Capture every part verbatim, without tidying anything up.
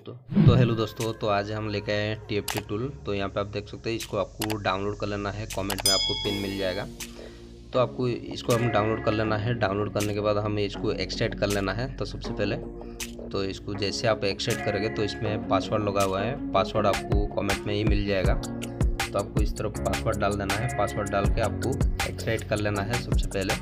तो तो हेलो दोस्तों, तो आज हम लेके आए हैं टी एफ टी टूल। तो यहाँ पे आप देख सकते हैं, इसको आपको डाउनलोड कर लेना है। कमेंट में आपको पिन मिल जाएगा, तो आपको इसको हम डाउनलोड कर लेना है। डाउनलोड करने के बाद हमें इसको एक्सट्रैक्ट कर लेना है। तो सबसे पहले तो इसको जैसे आप एक्सट्रैक्ट करेंगे तो इसमें पासवर्ड लगा हुआ है, पासवर्ड आपको कमेंट में ही मिल जाएगा। तो आपको इस तरफ पासवर्ड डाल देना है। पासवर्ड डाल के आपको एक्सट्रैक्ट कर लेना है सबसे पहले।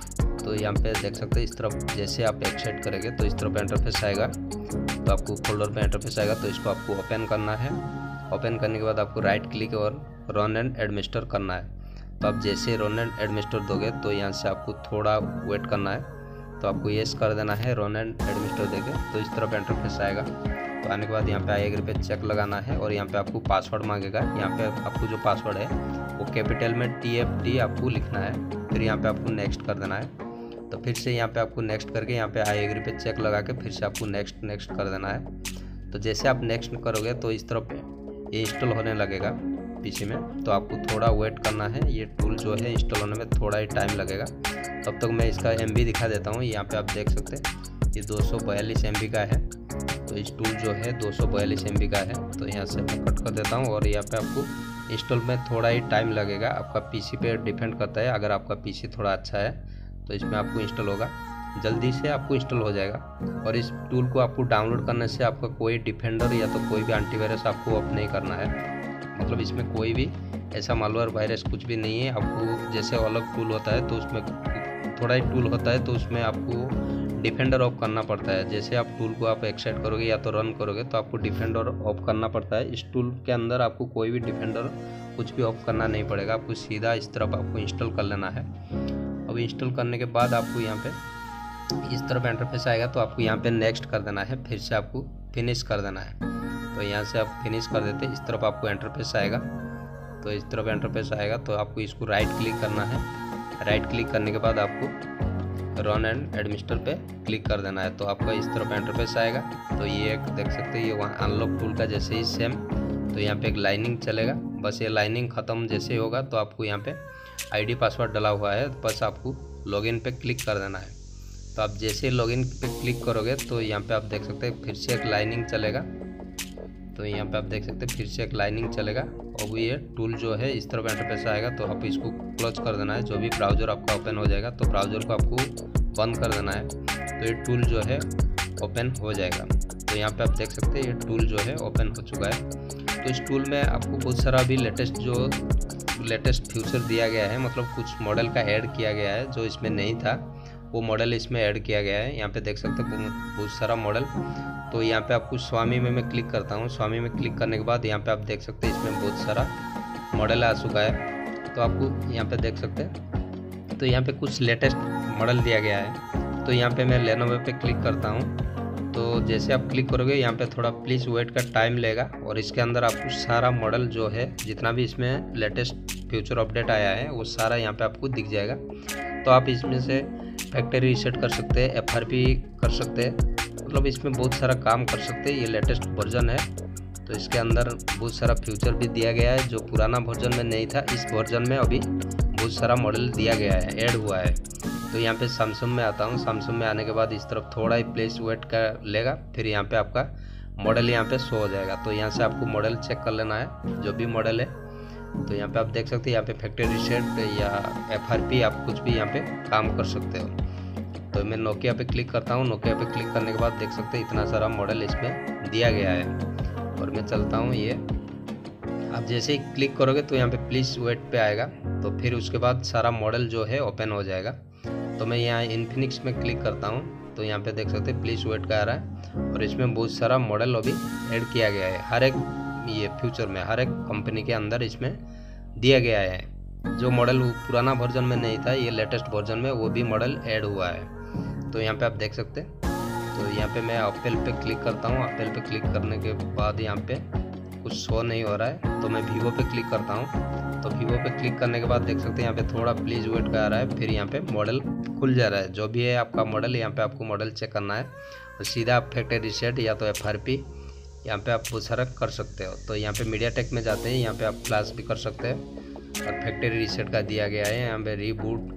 तो यहाँ पे देख सकते हैं, इस तरफ जैसे आप एक्सट्रैक्ट करेंगे तो इस तरफ इंटरफेस आएगा। तो आपको फोल्डर पे इंटरफेस आएगा, तो इसको आपको ओपन करना है। ओपन करने के बाद आपको राइट क्लिक और रन एंड एडमिनिस्टर करना है। तो आप जैसे रन एंड एडमिनिस्टर दोगे तो यहाँ से आपको थोड़ा वेट करना है। तो आपको येस कर देना है रन एंड एडमिनिस्टर देके। तो इस तरफ इंटरफेस आएगा। तो आने के बाद यहाँ पे आई एग्री पे चेक लगाना है और यहाँ पे आपको पासवर्ड मांगेगा। यहाँ पे आपको जो पासवर्ड है वो कैपिटल में टी एफ टी आपको लिखना है। फिर यहाँ पे आपको नेक्स्ट कर देना है। तो फिर से यहाँ पे आपको नेक्स्ट करके यहाँ पे आई एग्री पे चेक लगा के फिर से आपको नेक्स्ट नेक्स्ट कर देना है। तो जैसे आप नेक्स्ट करोगे तो इस तरफ ये इंस्टॉल होने लगेगा पीसी में। तो आपको थोड़ा वेट करना है। ये टूल जो है इंस्टॉल होने में थोड़ा ही टाइम लगेगा। तब तक मैं इसका एम बी दिखा देता हूँ। यहाँ पे आप देख सकते हैं ये दो सौ बयालीस एम बी का है। तो इस टूल जो है दो सौ बयालीस एम बी का है। तो यहाँ से मैं कट कर देता हूँ और यहाँ पे आपको इंस्टॉल में थोड़ा ही टाइम लगेगा। आपका पीसी पे डिपेंड करता है। अगर आपका पीसी थोड़ा अच्छा है तो इसमें आपको इंस्टॉल होगा, जल्दी से आपको इंस्टॉल हो जाएगा। और इस टूल को आपको डाउनलोड करने से आपका कोई डिफेंडर या तो कोई भी एंटीवायरस आपको ऑफ नहीं करना है। मतलब इसमें कोई भी ऐसा मालवेयर वायरस कुछ भी नहीं है। आपको जैसे अलग टूल होता है तो उसमें थोड़ा ही टूल होता है तो उसमें आपको डिफेंडर ऑफ करना पड़ता है। जैसे आप टूल को आप एक्सट्रैक्ट करोगे या तो रन करोगे तो आपको डिफेंडर ऑफ करना पड़ता है। इस टूल के अंदर आपको कोई भी डिफेंडर कुछ भी ऑफ करना नहीं पड़ेगा। आपको सीधा इस तरफ आपको इंस्टॉल कर लेना है। अब इंस्टॉल करने के बाद आपको यहाँ पे इस तरफ इंटरफेस आएगा। तो आपको यहाँ पे नेक्स्ट कर देना है। फिर से आपको फिनिश कर देना है। तो यहाँ से आप फिनिश कर देते, इस तरफ आपको इंटरफेस आएगा। तो इस तरफ इंटरफेस आएगा तो आपको इसको राइट क्लिक करना है। राइट क्लिक करने के बाद आपको रन एंड एडमिनिस्टर पे क्लिक कर देना है। तो आपका इस तरफ इंटरफेस आएगा। तो ये एक देख सकते हैं, ये वहाँ अनलॉक टूल का जैसे ही सेम। तो यहाँ पे एक लाइनिंग चलेगा। बस ये लाइनिंग ख़त्म जैसे ही होगा तो आपको यहाँ पे आईडी पासवर्ड डाला हुआ है, बस आपको लॉगिन पे क्लिक कर देना है। तो आप जैसे लॉगिन पे क्लिक करोगे तो यहाँ पे आप देख सकते हैं फिर से एक लाइनिंग चलेगा। तो यहाँ पे आप देख सकते हैं फिर से एक लाइनिंग चलेगा। और ये टूल जो है इस तरफ इंटरफेस आएगा। तो आप इसको क्लोज कर देना है। जो भी ब्राउज़र आपका ओपन हो जाएगा तो ब्राउज़र को आपको बंद कर देना है। तो ये टूल जो है ओपन हो जाएगा। तो यहाँ पे आप देख सकते हैं ये टूल जो है ओपन हो चुका है। तो इस टूल में आपको बहुत सारा भी लेटेस्ट जो लेटेस्ट फ्यूचर दिया गया है, मतलब कुछ मॉडल का ऐड किया गया है जो इसमें नहीं था, वो मॉडल इसमें ऐड किया गया है। यहाँ पे देख सकते हैं बहुत सारा मॉडल। तो यहाँ पे आपको स्वामी में मैं क्लिक करता हूँ। स्वामी में क्लिक करने के बाद यहाँ पे आप देख सकते हैं इसमें बहुत सारा मॉडल आ चुका है। तो आपको यहाँ पे देख सकते हैं, तो यहाँ पे कुछ लेटेस्ट मॉडल दिया गया है। तो यहाँ पे मैं लेनोवो पे क्लिक करता हूँ। तो जैसे आप क्लिक करोगे यहाँ पे थोड़ा प्लीज़ वेट का टाइम लेगा। और इसके अंदर आपको सारा मॉडल जो है जितना भी इसमें लेटेस्ट फ्यूचर अपडेट आया है वो सारा यहाँ पे आपको दिख जाएगा। तो आप इसमें से फैक्ट्री रीसेट कर सकते हैं, एफ आर पी कर सकते हैं, मतलब इसमें बहुत सारा काम कर सकते हैं। ये लेटेस्ट वर्जन है तो इसके अंदर बहुत सारा फ्यूचर भी दिया गया है जो पुराना वर्जन में नहीं था। इस वर्जन में अभी बहुत सारा मॉडल दिया गया है, ऐड हुआ है। तो यहाँ पे सैमसंग में आता हूँ। सैमसंग में आने के बाद इस तरफ थोड़ा ही प्लेस वेट का लेगा। फिर यहाँ पे आपका मॉडल यहाँ पे शो हो जाएगा। तो यहाँ से आपको मॉडल चेक कर लेना है, जो भी मॉडल है। तो यहाँ पे आप देख सकते हैं यहाँ पे फैक्ट्री रीसेट या एफ आर पी आप कुछ भी यहाँ पे काम कर सकते हो। तो मैं नोकिया पे क्लिक करता हूँ। नोकिया पे क्लिक करने के बाद देख सकते हैं इतना सारा मॉडल इसमें दिया गया है। और मैं चलता हूँ, ये आप जैसे ही क्लिक करोगे तो यहाँ पे प्लीज़ वेट पे आएगा। तो फिर उसके बाद सारा मॉडल जो है ओपन हो जाएगा। तो मैं यहाँ इन्फिनिक्स में क्लिक करता हूँ। तो यहाँ पे देख सकते हैं प्लीज़ वेट का आ रहा है। और इसमें बहुत सारा मॉडल अभी ऐड किया गया है। हर एक ये फ्यूचर में हर एक कंपनी के अंदर इसमें दिया गया है। जो मॉडल पुराना वर्जन में नहीं था, ये लेटेस्ट वर्जन में वो भी मॉडल ऐड हुआ है। तो यहाँ पे आप देख सकते हैं। तो यहाँ पे मैं एप्पल पे क्लिक करता हूँ। एप्पल पे क्लिक करने के बाद यहाँ पे कुछ शो नहीं हो रहा है। तो मैं वीवो पे क्लिक करता हूँ। तो वीवो पे क्लिक करने के बाद देख सकते हैं यहाँ पे थोड़ा प्लीज़ वेट का आ रहा है। फिर यहाँ पे मॉडल खुल जा रहा है। जो भी है आपका मॉडल, यहाँ पे आपको मॉडल चेक करना है। तो सीधा आप फैक्ट्री रीसेट या तो एफ आर पी यहाँ पे आप बहुत सारा कर सकते हो। तो यहाँ पे मीडिया टेक में जाते हैं, यहाँ पे आप फ्लैश भी कर सकते हैं। और फैक्ट्री रीसेट का दिया गया है। यहाँ पे रीबूट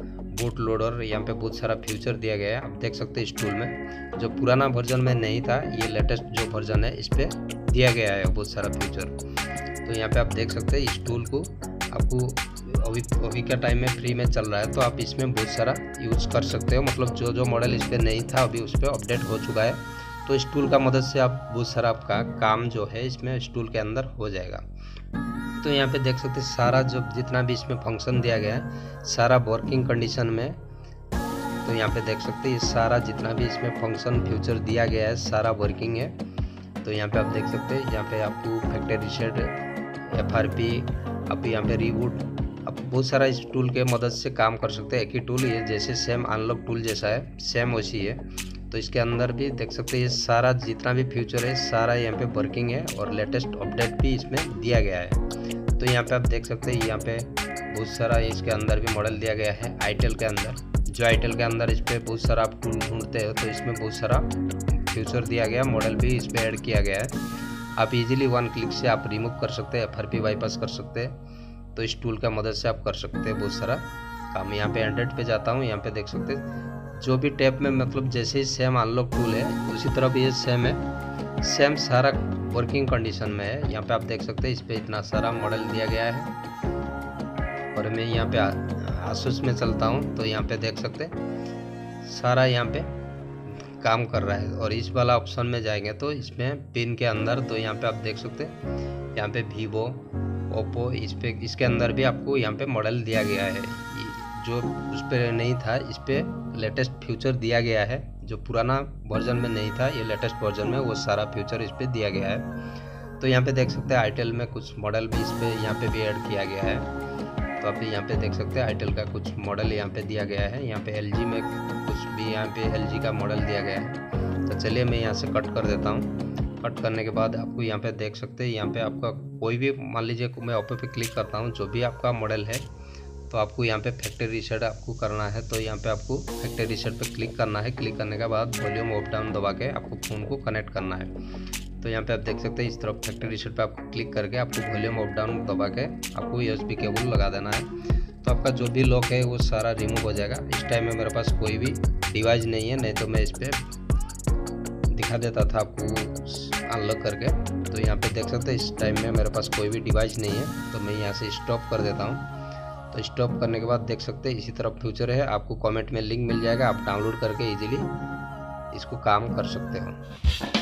बूट लोडर, यहाँ पे बहुत सारा फीचर दिया गया है। आप देख सकते हैं इस टूल में जो पुराना वर्जन में नहीं था, ये लेटेस्ट जो वर्जन है इस पर दिया गया है बहुत सारा फीचर। तो यहाँ पे आप देख सकते हैं इस टूल को आपको अभी अभी का टाइम में फ्री में चल रहा है, तो आप इसमें बहुत सारा यूज़ कर सकते हो। मतलब जो जो मॉडल इस पर नहीं था अभी उस पर अपडेट हो चुका है, तो इस टूल का मदद से आप बहुत सारा आपका काम जो है इसमें इस टूल के अंदर हो जाएगा। तो यहाँ पे देख सकते हैं सारा जो जितना भी इसमें फंक्शन दिया गया है सारा वर्किंग कंडीशन में। तो यहाँ पे देख सकते हैं ये सारा जितना भी इसमें फंक्शन फ्यूचर दिया गया है सारा वर्किंग है। तो यहाँ पे आप देख सकते हैं यहाँ पे आपको factory reset, F R P, आप यहाँ पे रीबूट, आप बहुत सारा इस टूल के मदद से काम कर सकते हैं। एक ही टूल ये जैसे सेम अनलॉक टूल जैसा है, सेम वैसी है। तो इसके अंदर भी देख सकते हैं ये सारा जितना भी फ्यूचर है सारा यहाँ पे वर्किंग है और लेटेस्ट अपडेट भी इसमें दिया गया है। तो यहाँ पे आप देख सकते हैं यहाँ पे बहुत सारा इसके अंदर भी मॉडल दिया गया है आईटेल के अंदर। जो आईटेल के अंदर इस पर बहुत सारा आप टूल ढूंढते हो तो इसमें बहुत सारा फ्यूचर दिया गया, मॉडल भी इस पर ऐड किया गया है। आप इजीली वन क्लिक से आप रिमूव कर सकते हैं, एफ आर पी बाईपास कर सकते हैं। तो इस टूल का मदद से आप कर सकते हैं बहुत सारा काम। यहाँ पे एंड्रॉइड पे जाता हूँ, यहाँ पे देख सकते हैं जो भी टैब में मतलब जैसे ही सेम अनलॉक टूल है उसी तरह भी ये सेम है, सेम सारा वर्किंग कंडीशन में है। यहाँ पे आप देख सकते हैं इस पर इतना सारा मॉडल दिया गया है। और मैं यहाँ पे आसूस में चलता हूँ तो यहाँ पे देख सकते हैं सारा यहाँ पे काम कर रहा है। और इस वाला ऑप्शन में जाएंगे तो इसमें पिन के अंदर तो यहाँ पे आप देख सकते हैं यहाँ पे वीवो, ओप्पो, इस पे इसके अंदर भी आपको यहाँ पे मॉडल दिया गया है। जो उस पर नहीं था इस पर लेटेस्ट फ्यूचर दिया गया है, जो पुराना वर्जन में नहीं था ये लेटेस्ट वर्जन में वो सारा फ्यूचर इस पर दिया गया है। तो यहाँ पे देख सकते हैं आईटेल में कुछ मॉडल भी इस पर यहाँ पे भी ऐड किया गया है। तो आप यहाँ पे देख सकते हैं आईटेल का कुछ मॉडल यहाँ पे दिया गया है। यहाँ पे एलजी में कुछ भी यहाँ पे एलजी का मॉडल दिया गया है। तो चलिए मैं यहाँ से कट कर देता हूँ। कट करने के बाद आपको यहाँ पे देख सकते हैं यहाँ पे आपका कोई भी, मान लीजिए मैं ओप्पो पे क्लिक करता हूँ, जो भी आपका मॉडल है तो आपको यहाँ पे फैक्ट्री रीसेट आपको करना है। तो यहाँ पे आपको फैक्ट्री रीसेट पे क्लिक करना है। क्लिक करने के बाद वॉल्यूम अप डाउन दबा के आपको फ़ोन को कनेक्ट करना है। तो यहाँ पे आप देख सकते हैं इस तरफ फैक्ट्री रीसेट पे आपको क्लिक करके आपको वॉल्यूम अप डाउन दबा के आपको यूएसबी केबल लगा देना है। तो आपका जो भी लॉक है वो सारा रिमूव हो जाएगा। इस टाइम में मेरे पास कोई भी डिवाइस नहीं है, नहीं तो मैं इस पर दिखा देता था आपको अनलॉक करके। तो यहाँ पे देख सकते हैं इस टाइम में मेरे पास कोई भी डिवाइस नहीं है, तो मैं यहाँ से स्टॉप कर देता हूँ। तो स्टॉप करने के बाद देख सकते हैं इसी तरफ फ्यूचर है, आपको कमेंट में लिंक मिल जाएगा, आप डाउनलोड करके इजीली इसको काम कर सकते हो।